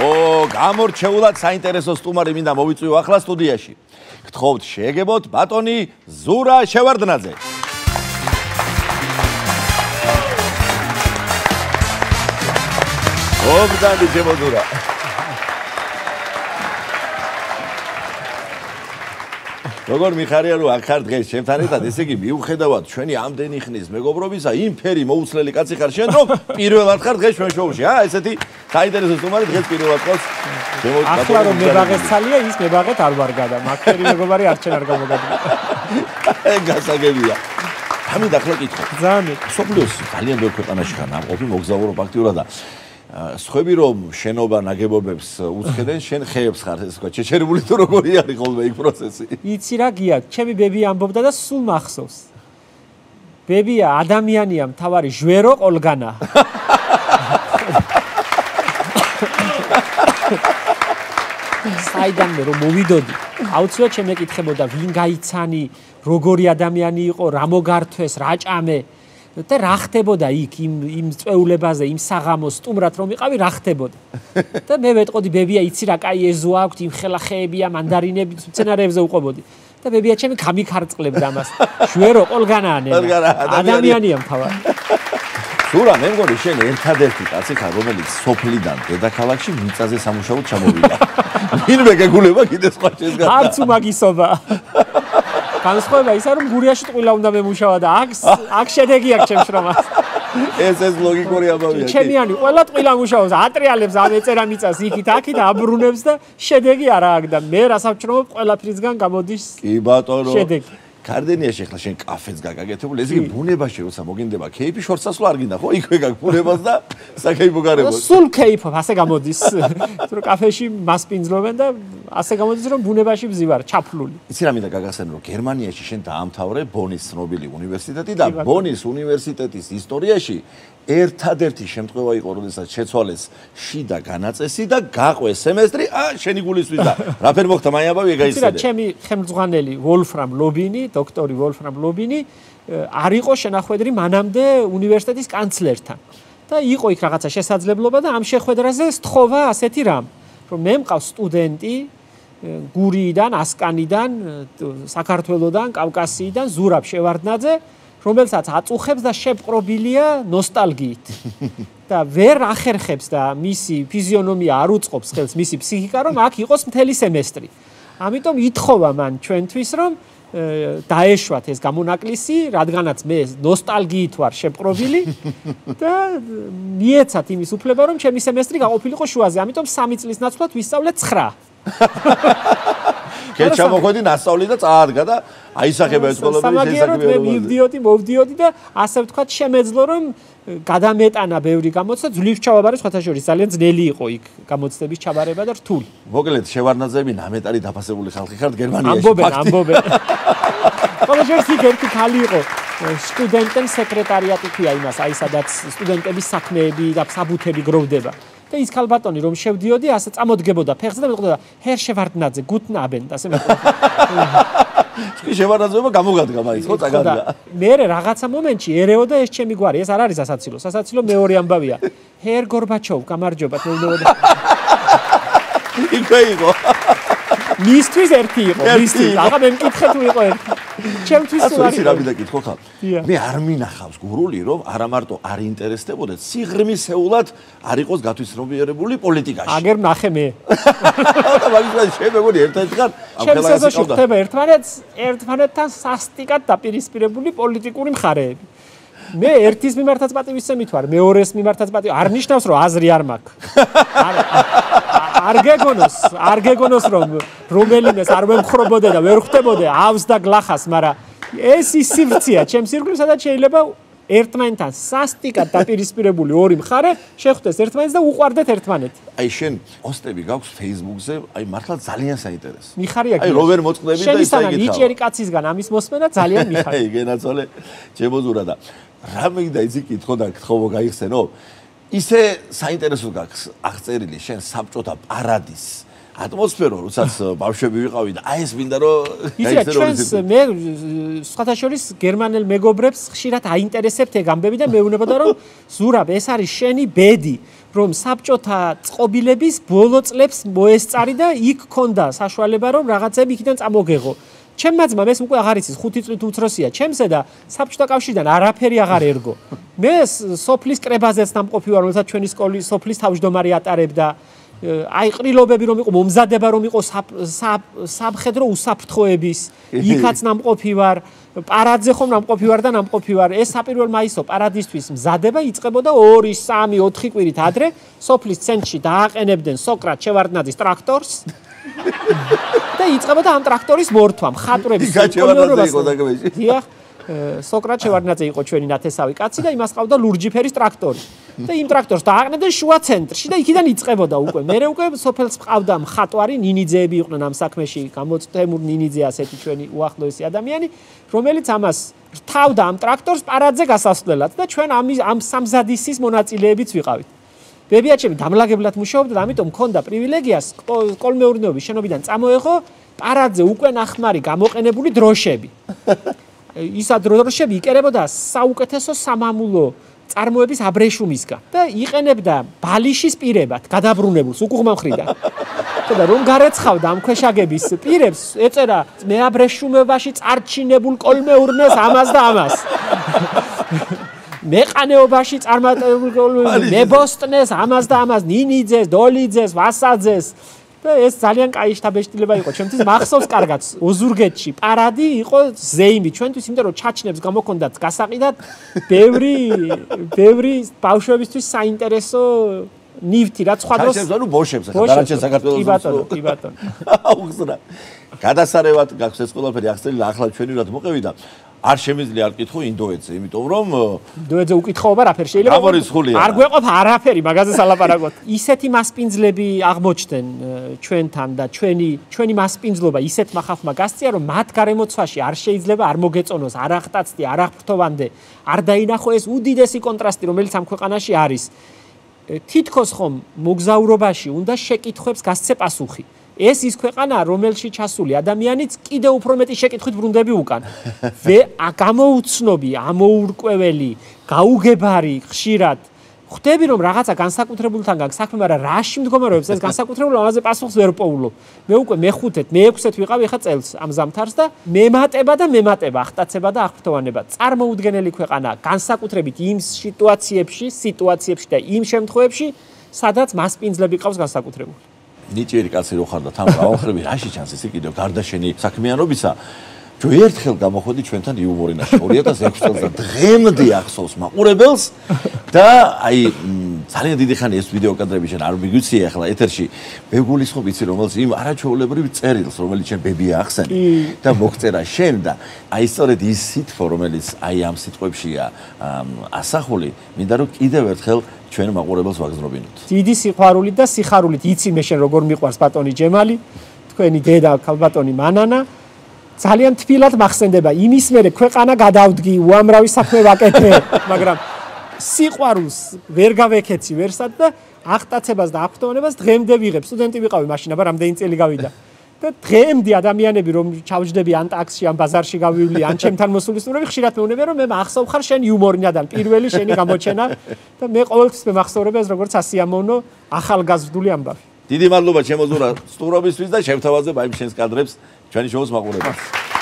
გამორჩეულად საინტერესო სტუმარი მინდა მოვიწვიო ახლა სტუდიაში. გთხოვთ შეეგებოთ ბატონი ზურა შევარდნაძე. ობდანი შემოძურა. როგორ მიხარია რომ აქ ხარ დღეს ჩემთან ერთად, ესე იგი მიუხედავად ჩვენი ამდენი ხნის მეგობრობისა, იმ ფერი მოუცლელი კაცი ხარ შენ, რომ პირველად ხარ დღეს ჩვენ შოუში, ესეთი საინტერესო სტუმარი დღეს პირველად ყავს. ახლა რომ მებაღეცალია, ის მებაღეთ არ ვარ გადა, მაგერი მეგობარი არჩენ არ გამოგადგა. გასაგებია. ამით ახლა კითხო. ძალიან სოფლიოს ძალიან ბევრ ქვეყანაში ხარ ნამყოფი, მოგზაურო ფაქტიურად და სხვები რომ შენობა ნაგებობებს უცხედენ, შენ ხეებს ხარ, ეს თქვა, შეჩერებული თუ როგორი არის ხოლმე იქ პროცესი? იცი რა გია, ჩემი ბებია ამბობდა და სულ მახსოვს. ბებია ადამიანია, მთავარი ჟვერო ყოლგანა. საიდანმე რომ მოვიდოდი, აუცილებლად შემეკითხებოდა, ვინ გაიცანი, როგორი ადამიანი იყო, რა მოგართვეს, რა ჭამე. და რა ხდებოდა იქ იმ წვეულებაზე, იმ საღამოს სტუმრად რომ იყავი, რა ხდებოდა. და მე ვეტყოდი, ბებია, იცი რა კაი ეზო აქვს, იმ ხელახეებია, მანდარინები, მცენარეებზე უყვებოდი. და ბებია ჩემი გამიქარწყლებდა ამას. ჟვერო ყოლგანაა, ადამიანია მთავარი. ზურა, მე მგონი შენ ერთადერთი კაცი ხარ, რომელიც სოფლიდან დედაქალაქში მიწაზე სამუშაოდ ჩამოვიდა. ვინმე გეგულება კიდე სხვა შესგან. არც უმაგისობა. განსხვავება ისა რომ გურიაში ტყილა უნდა მემუშავა და აქ შედეგი აქვს ჩემს შრომას. ეს ლოგიკური ამბავია. ჩემიანი ყველა ტყილა მუშაობს, ატრიალებს, ამეწერა მიწას იქით აქით აბრუნებს და შედეგი არა აქვს და მე რასაჩვენებ ყველაფრისგან გამოდის. კი ბატონო. შედეგი. კარდენიაში ახლა შენ კაფეც გაგაკეთებული, ესე იგი ბუნებაში როცა მოგინდება ქეიფი შორსასვლა არ გინდა ხო? იქვე გაქვს ბუნებას და საქეიფო გარემოს. სულ ქეიფობ, ასე გამოდის. რომ კაფეში მასპინძლობენ და ასე გამოდის რომ ბუნებაში ვზივარ, ჩაფლული. იცი რა მინდა გაგახსენო, რომ გერმანიაში შენ დაამთავრე ბონის ცნობილი უნივერსიტეტი და ბონის უნივერსიტეტის ისტორიაში ერთადერთი შემთხვევა იყო, როდესაც შეცვალეს შიდა განაწესი და გაყვეს სემესტრი, შენი გულისთვის და რაფერ მოხდა მაინაბავი ეგაიცდე. იცი რა, ჩემი ხელმძღვანელი ვოლფრამ ლობინი, დოქტორი ვოლფრამ ლობინი არ იყო შენახვედრი მანამდე უნივერსიტეტის კანცლერთან. და იყო იქ რაღაცა შესაძლებლობა და ამ შეხვედრაზე სთხოვა ასეთი რამ, რომ მე მყავს სტუდენტი გურიიდან, ასკანიდან, საქართველოდან, კავკასიიდან, ზურაბ შევარდნაძე, რომელსაც აწუხებს და შეპყრობილია ნოსტალგიით. და ვერ ახერხებს და მისი ფიზიონომია არ უწყობს ხელს, მისი ფსიქიკა, რომ აქ იყოს მთელი სემესტრი. ამიტომ ითხოვა მან ჩვენთვის, რომ დაეშვათ ეს გამონაკლისი, რადგანაც მე ნოსტალგიით ვარ შეპყრობილი და მიეცათ იმის უფლება, რომ ჩემი სემესტრი გაყოფილიყო შუაზე. ამიტომ 3 წლის ნაცვლად ვისწავლე 9. კეთ ჩამოხვედი ნასწავლი და წაადგა და აისახება ეს ყველაფერი სამაგიეროდ მე მოვდიოდი და ასე ვთქვათ შემეძლო რომ გადამეტანა ბევრი გამოცდა, ძლივ ჩავაბარე სხვათა შორის, ძალიან ძნელი იყო იქ გამოცდების ჩაბარება და რთული. მოკლედ შევარდნაძეები ნამეტარი დაფასებული ხალხი ხართ გერმანიაში. ამბობენ. ყველა შორის იქ ერთი ხალი იყო, სტუდენტენ სეკრეტარიატი ქვია იმას, აი სადაც სტუდენტების საქმეები და საბუთები გროვდება. და ის ქალბატონი რომ შევდიოდი, ასე წამოდგებოდა ფეხზე და მეთქოდა ჰერ შევარდნაძე, guten Abend, ასე მეთქოდა. კი შევარდნაძეობა გამოგადგა მაინც, ხო წაგადგა. მე რაღაცა მომენტში ერეოდა ეს ჩემი გვარი, ეს არ არის სასაცილო. სასაცილო მეორე ამბავია. ჰერ გორბაჩოვ, გამარჯობათ, მეუბნებოდა. იქვე იყო. მისთვის ერთი იყო, მისთვის. აღა მე მკითხე თუ იყო ერთი. ჩემთვის თუ არის რა მინდა კითხო ხა. მე არ მინახავს გურული რომ არა მარტო არ ინტერესდებოდეთ, სიღრმისეულად არ იყოს გათვისნობიერებული პოლიტიკაში. აგერ ნახე მე. და მაგის შემეგონი ერთ-ერთი ხარ ამ ხელს ხდება ერთმანეთთან სასტიკად დაპირისპირებული პოლიტიკური მხარეები. მე ერთის მიმართაც პატივისცემით ვარ, მეორეს მიმართაც პატივი არ ნიშნავს რომ აზრი არ მაქვს. არ გეგონოს რომ რომელიმეს არ ვემხრობოდე და ვერ ხვდებოდე ავს და გლახას, მაგრამ ეს ის სივრცეა ჩემს ირგვლივ, სადაც შეიძლება ერთმანეთთან სასტიკად დაპირისპირებული ორი მხარე შეხვდეს ერთმანეთს და უყვარდეთ ერთმანეთი. აი შენ პოსტები გაქვს Facebook-ზე, აი მართლა ძალიან საინტერესო. მიხარია აი რო ვერ მოწყდები და ისე იგითავ. ნიჭიერი კაცისგან ამის მოსმენა ძალიან მიხარია. აი გენაცვალე ჩემოზურა და რა მიგდა იცი კითხო და გთხოვო გაიხსენო. ისე საინტერესო გაქვს აღწერილი შენ საბჭოთა პარადის ატმოსფერო, როდესაც ბავშვები ვიყავი და აი ეს მინდა რომ გაიხსენო. მე სხვათა შორის გერმანელ მეგობრებს ხშირად აინტერესებთ ეგ ამბები და მეუბნებოდა რომ ზურაბ ეს არის შენი ბედი, რომ საბჭოთა წყობილების ბოლო წლებს მოესწარი და იქ ქონდა საშუალება რომ რაღაცები იქიდან წამოგეღო. ჩემმა ძმამ ეს უკვე აღარ იცის 5 წლით უცროსია ჩემზე და საბჭოთა კავშირიდან არაფერი აღარ ერგო. მე სოფლის კრებაზეც დამყოფი ვარ, როდესაც ჩვენი სკოლის სოფლის თავმჯდომარე ატარებდა. აი ყრილობები რომ იყო, მომზადება რომ იყო სამხედრო უსაფრთხოების, იქაც დამყოფი ვარ, პარადზე ხომ დამყოფი ვარ და დამყოფი ვარ. ეს საპირველ მაისო პარადისთვის მზადება იწყებოდა 2, 3, 4 კვირით ადრე სოფლის ცენტრში დააყენებდნენ სოკრატ შევარდნაძის ტრაქტორს. და იწყებოდა ამ ტრაქტორის მორთვა, მხატვრების კოლონიურობას. დიახ, სოკრატ შევარდნაძე იყო ჩვენი ნათესავი კაცი და იმას ყავდა ლურჯი ფერის ტრაქტორი. და იმ ტრაქტორს დააყენებდნენ შუა ცენტრში და იქიდან იწყებოდა უკვე. მე უკვე სოფელს ყავდა მხატვარი, ნინიძეები იყვნენ ამ საქმეში, გამოწვეული ნინიძე ასეთი ჩვენი უახლოესი ადამიანი, რომელიც ამას რთავდა ამ ტრაქტორს პარადზე გასასვლელად და ჩვენ ამ სამზადისის მონაწილეებიც ვიყავით. ბებიაჩემი დამლაგებლად მუშაობდა და ამიტომ მქონდა პრივილეგია სკოლმეურნეობის შენობიდან წამოეღო პარადზე უკვე ნახმარი გამოყენებული დროშები. ისა დროშები იკერებოდა საუკეთესო სამამულო წარმოების აბრეშუმისგან და იყენებდა ბალიშის პირებად გადაბრუნებულს უკუღმა მხრიდან. და რომ გარეცხავდა ამ ქვეშაგების პირებს ეწერა მე აბრეშუმებაში წარჩინებულ კოლმეურნეს ამას და ამას. მეყანეობაში წარმატებულ მებოსტნეს ამას და ამას ნინიძეს, დოლიძეს, ვასაძეს და ეს ძალიან კაი შთაბეჭდილება იყო ჩვენთვის მახსოვს კარგად ოზურგეთში პარადი იყო ზეიმი ჩვენთვის იმიტომ რომ ჩაჩნებს გამოქონდათ გასაყიდად ბევრი ბავშვებისთვის საინტერესო ნივთი რაც სხვა დროს ჩაჩნებს ანუ ბოშებს ახლა დანარჩენ საქართველოს კი ბატონო უხსნა გადასარევად გაქვს ეს ყველაფერი ახსენილი ახლა ჩვენი რად მოყევი და არ შემიძლია არ კითხო ინდოეთზე, იმიტომ რომ ინდოეთზე უკითხაობა რაფერ შეიძლება არ გვეყოფ არაფერი მაგაზე სალაპარაკოთ. ისეთი მასპინძლები აღმოჩნდნენ ჩვენთან და ჩვენი მასპინძლობა ისეთმა ხალხმა გასწია, რომ მათ გარემოცვაში არ შეიძლება არ მოგეწონოს, არ აღტაცდი, არ აღფრთოვანდე, არ დაინახო ეს უდიდესი კონტრასტი, რომელიც ამ ქვეყანაში არის. თითქოს ხომ მოგზაურობაში უნდა შეკითხვებს გასცე პასუხი. ეს ის ქვეყანა, რომელში ჩასული ადამიანიც კიდევ უფრო მეტი შეკითხვით ბრუნდები უკან. გამოუცნობი, ამოურკვეველი, გაუგებარი, ხშირად ხვდები რომ რაღაცა განსაკუთრებულთან გაქვს საქმე, მაგრამ რაში მდგომარეობს ეს განსაკუთრებული ამაზე პასუხს ვერ პოულობ. მე უკვე მე-5-ით, მე-6-ით ვიყავი ახლა წელს ამ ზამთარს და მემატება, ახტაცება და აღფრთოვანება. წარმოუდგენელი ქვეყანა, განსაკუთრებით იმ სიტუაციებში და იმ შემთხვევებში, სადაც მასპინძლები ყავს განსაკუთრებული. ნიჭიერი კაცი რო ხარ და თან გავახრები რაში ჩანს ესე კიდევ გარდა შენი საქმიანობისა ჯო ერთხელ გამოხოდი ჩვენთან იუმორინაში 2006 წელს და დღემდე ახსოვს მაყურებელს და აი ძალიან დიდი ხანი ეს ვიდეო კადრები შენ არ მიგვიცია ახლა ეთერში მე გულისხმობ იცი რომელს იმ არაჩვეულებრივ წერილს რომელიც შენ ბებია ახსენი და მოგწერა შენ და აი სწორედ ის სიტყვა რომელიც აი ამ სიტყვებშია ასახული მინდა რომ კიდევ ერთხელ ჩვენ მაყურებელს ვაგზნობინოთ. დიდი სიყვარულით და სიხარულით იცი მე შენ როგორ მიყვარს ბატონი ჯემალი, თქვენი დედა ქალბატონი მანანა. ძალიან თბილად მახსენდება იმის მერე ქვეყანა გადავდგი, უამრავი საქმე ვაკეთე, მაგრამ სიყვარულს ვერ გავეკეცი ვერსად და აღტაცებას და აღფრთოვანებას დღემდე ვიღებ. სტუდენტი ვიყავი მაშინ, აბა რამდენი წელი გავიდა. და დღემდე ადამიანები რომ ჩავჯდები ან ტაქსში, ან ბაზარში გავივლი, ან ჩემთან მოსულისნურები, ხშირად მეუბნები რომ მე მახსოვ ხარ შენ იუმორინადან პირველი შენი გამოჩენა და მე ყოველთვის მე მახსოვრებ ეს როგორც ასიამოვნო ახალგაზრდული ამბავი. დიდი მადლობა ჩემო ზურა სტუმრობისთვის და შევთავაზებ აი შენს კადრებს ჩვენი შოუს მაყურებელს.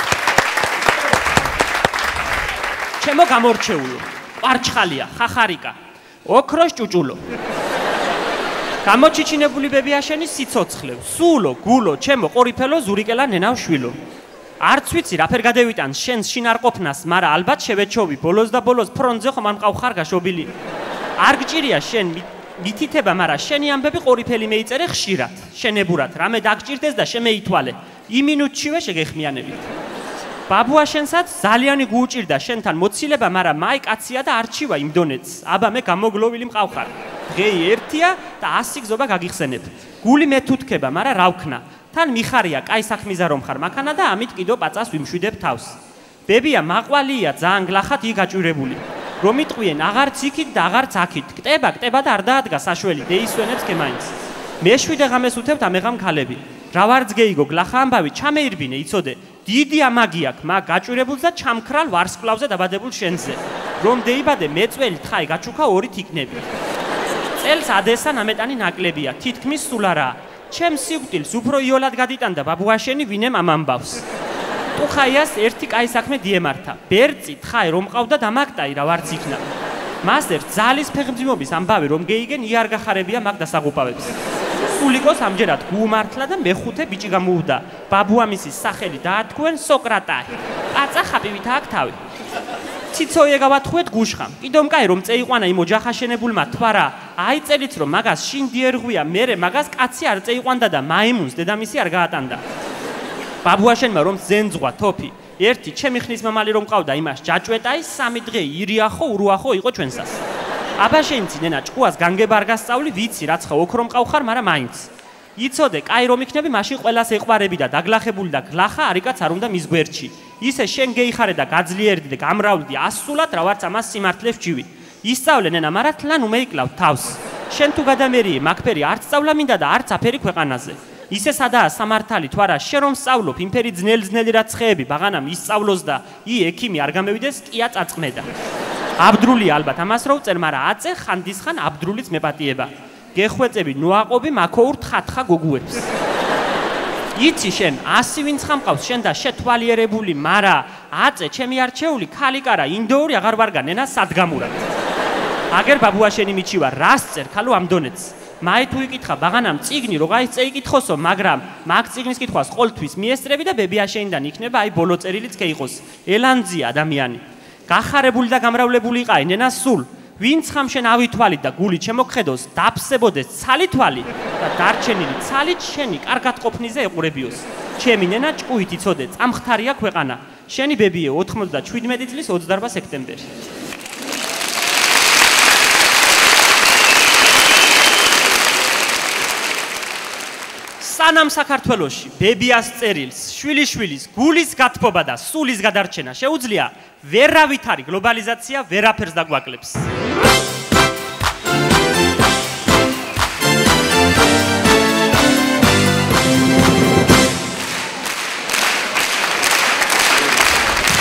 ჩემო გამორჩეულო, პარჩხალია, ხახარიკა, ოქროს ჭუჭულო. გამოჩიჩინებული ბებიაშენი სიცოცხლე, სულო, გულო, ჩემო ყორიფელო, ზურიკელა ნენავ შვილო. არც ვიცი რაფერ გადევიტან შენს შინარყოფნას, მაგრამ ალბათ შევეჩოვი ბოლოს და ბოლოს ფრონტზე ხომ ამყავ ხარ გაშობილი. არ გჭირია შენ მითითება, მაგრამ შენი ამბები ყორიფელი მეიწერე ხშირად, შენებურად, რამე დაგჭირდეს და შემეითვალე. იმ მინუტშივე შეგეხმიანებით. ბაბუა შენსაც ძალიანი გუუჭირდა შენთან მოცილება, მაგრამ მაი კაცია და არჩივა იმ დონეც. აბა მე გამოგლოვილი მყავხარ. დღეი ერთია და 100 გზობა გაგიხსენებ. გული მე თუ თქება, მაგრამ რა ვქნა? თან მიხარია, კაი საქმიზა რომ ხარ მაქანა და ამით კიდო პაწას ვიმშვიდებ თავს. ბებია მაყვალია, ძალიან გლახად ი გაჭირებული. რომ იტყვიან აღარც იქით და აღარც აქით. კტება და არ დაადგა საშველი, დეისვენებს კემაინც. მეშვიდე ღამეს უთევთ ამეღამ ქალები. რა ვარც გეიგო გლახა ამბავი, ჩამეირბინე, იცოდე. დიდი ამაგი აქვს, მაგ გაჭირებულს და ჩამქრალ ვარსკვლავზე დაბადებულ შენზე. რომ დეიბადე მეწველი თხაი გაჩუქა ორი თიკნები. წელს ადესა ნამეტანი ნაკლებია, თითქმის სულ არა. ჩემს სიკვდილს უფრო იოლად გადიტანდა ბაბუაშენი ვინემ ამ ამბავს. ტუხაიას ერთი კაი საქმე დიემართა. ბერწი თხაი რომ ყავდა დამაკტაი რა ვარც იქნა. მას ერთ ძალის ფეხმძიმობის ამბავი რომ გეიგენ იარ გახარებია მაგ დასაღუპავებს. სულიკოს ამჯერად გუუმართლა და მეხუთე ბიჭი გამოუვდა. ბაბუამისის სახელი დაათქვენ სოკრატაი. კაცა ხაპივით აქ თავი. ციცოიე გავათხოვეთ გუშხამ. კიდომ კაი რომ წეიყვანა იმ ოჯახაშენებულმა თვარა, აი წელიც რომ მაგას შინ დიერღვია, მერე მაგას კაცი არ წეიყვანდა და მაიმუნს დედამისი არ გაატანდა. ბაბუაშენმა რომ ზენძღვა თოფი, ერთი ჩემი ხნის მამალი რომ ყავდა იმას ჯაჭვეტაი, 3 დღე ირიახო ურუახო იყო ჩვენსას. აბაშენცი ნენა ჭკუას განგება არ გასწავლი, ვიცი რაც ხა ოქრომ ყავხარ, მაგრამ მაინც. იცოდე, კაი რომ იქნები, მაშინ ყველას ეყვარები და დაგლახებული და გლახა არიკაც არ უნდა მის გვერდში. ისე შენ გეიხარე და გაძლიერდი და გამრავლდი ასსულად, რა ვარც ამას სიმართლე ვჭივი. ისწავლე ნენა, მაგრამ თლან უმეიკლავ თავს. შენ თუ გადამერიე, მაგფერი არც სწავლა მინდა და არც აფერი ქვეყანაზე. ისე სადაა სამართალი თუ არა, შენ რომ სწავლობ, იმფერი ძნელი რაცხეები, ბაღანამ ისწავლოს და ექიმი არ გამევიდეს, კია წაწყმედა. აბდრული ალბათ ამას რო წერ, მაგრამ აწე ხანდისხან აბდრულიც მეპატიება. გეხვეწები ნოაყობი მაქოურ თხათხა გოგუებს. იცი შენ 100 ვინც ხამყავს შენ და შეთვალიერებული, მარა აწე ჩემი არჩეული ქალიკარა ინდოური აღარ ვარგან ენა სადგამურა. აგერ ბაბუაშენი მიჩივა რას წერ ქალო ამ დონეთს. მაი თუ იკითხა ბაღანამ წიგნი რო გაიც წეიკითხოსო, მაგრამ მაგ წიგნის კითხვას ყოველთვის მიესწრები და ბებიაშენიდან იქნება აი ბოლო წერილიც ქეიყოს. ელანძია ადამიანი. გახარებული და გამრავლებული იყაი ნენა სულ. ვინც ხამ შენ ავითვალით და გული ჩემოგხედოს, დაფსებოდეს ცალი თვალი და დარჩენილი ცალით შენი კარგად ყოფნიზე ეყურებიოს. ჩემი ნენა ჭკუით იცოდე, წამხთარია ქვეყანა. შენი ბებიე 97 წლის 28 სექტემბერი. სანამ საქართველოში ბებიას წერილს, შვილიშვილის გულის გათბობა და სულის გადარჩენა შეუძლია, ვერავითარი გლობალიზაცია ვერაფერს დაგვაკლებს.